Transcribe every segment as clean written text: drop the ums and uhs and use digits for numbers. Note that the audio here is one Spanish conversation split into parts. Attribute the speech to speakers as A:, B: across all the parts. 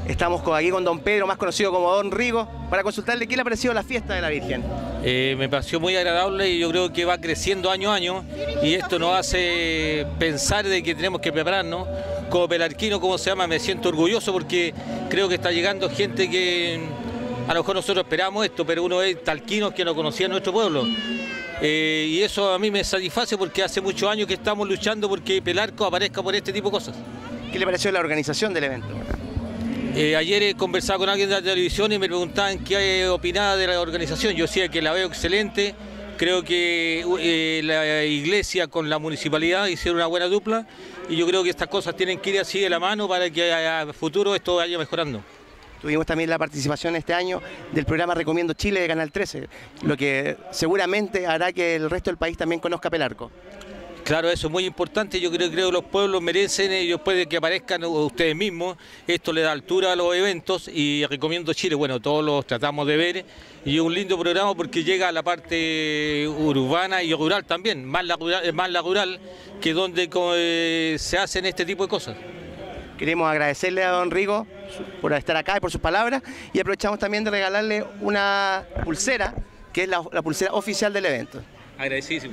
A: Estamos aquí con don Pedro, más conocido como don Rigo, para consultarle qué le ha parecido la fiesta de la Virgen.
B: Me pareció muy agradable y yo creo que va creciendo año a año y esto nos hace pensar de que tenemos que prepararnos. Como pelarquino, como se llama, me siento orgulloso porque creo que está llegando gente que a lo mejor nosotros esperamos esto, pero uno es talquinos que no conocían nuestro pueblo. Y eso a mí me satisface porque hace muchos años que estamos luchando porque Pelarco aparezca por este tipo de cosas.
A: ¿Qué le pareció la organización del evento?
B: Ayer he conversado con alguien de la televisión y me preguntaban qué opinaba de la organización. Yo decía que la veo excelente, creo que la iglesia con la municipalidad hicieron una buena dupla y yo creo que estas cosas tienen que ir así de la mano para que a futuro esto vaya mejorando.
A: Tuvimos también la participación este año del programa Recomiendo Chile de Canal 13, lo que seguramente hará que el resto del país también conozca Pelarco.
B: Claro, eso es muy importante, yo creo que los pueblos merecen, y después de que aparezcan ustedes mismos, esto le da altura a los eventos y Recomiendo Chile, bueno, todos los tratamos de ver y es un lindo programa porque llega a la parte urbana y rural también, más la rural que donde se hacen este tipo de cosas.
A: Queremos agradecerle a don Rigo por estar acá y por sus palabras y aprovechamos también de regalarle una pulsera, que es la pulsera oficial del evento.
B: Agradecidísimo.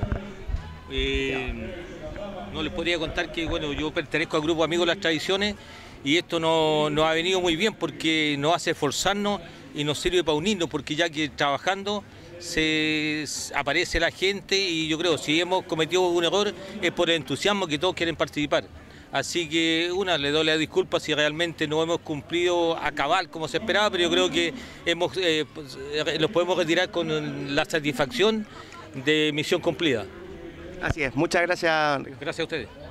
B: No les podría contar que bueno, yo pertenezco al grupo Amigos de las Tradiciones y esto nos ha venido muy bien porque nos hace esforzarnos y nos sirve para unirnos porque ya que trabajando aparece la gente y yo creo si hemos cometido un error es por el entusiasmo que todos quieren participar. Así que le doy las disculpas si realmente no hemos cumplido a cabal como se esperaba, pero yo creo que los podemos retirar con la satisfacción de misión cumplida.
A: Así es, muchas gracias.
B: Gracias a ustedes.